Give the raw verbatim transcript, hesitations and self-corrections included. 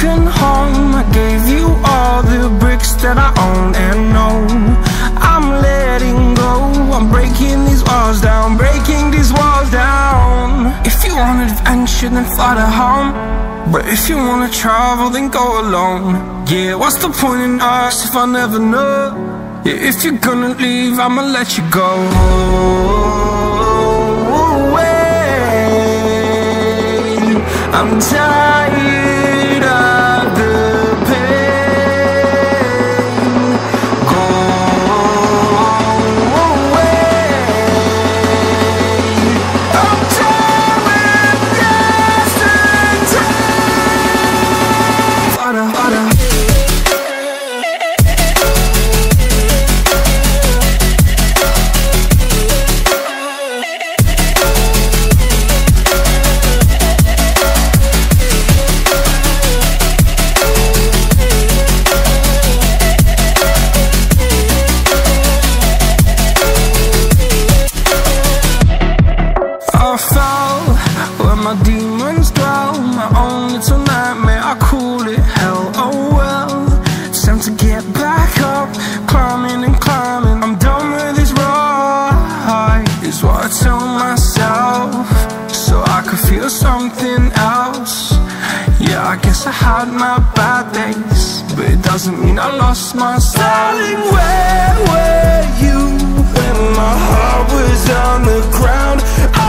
broken home. I gave you all the bricks that I own and know. I'm letting go, I'm breaking these walls down, breaking these walls down. If you want adventure, then fly to home. But if you wanna travel, then go alone. Yeah, what's the point in us if I never know? Yeah, if you're gonna leave, I'ma let you go. I'm tired of the pain. Go away. I'm tired with yesterday. Fada, fada. I fell where my demons dwell, my own little nightmare, I call it hell. Oh well, it's time to get back up, climbing and climbing. I'm done with this ride, is what I tell myself, so I could feel something else. Yeah, I guess I had my bad days, but it doesn't mean I lost myself. Darling, where were you when my heart was on the ground?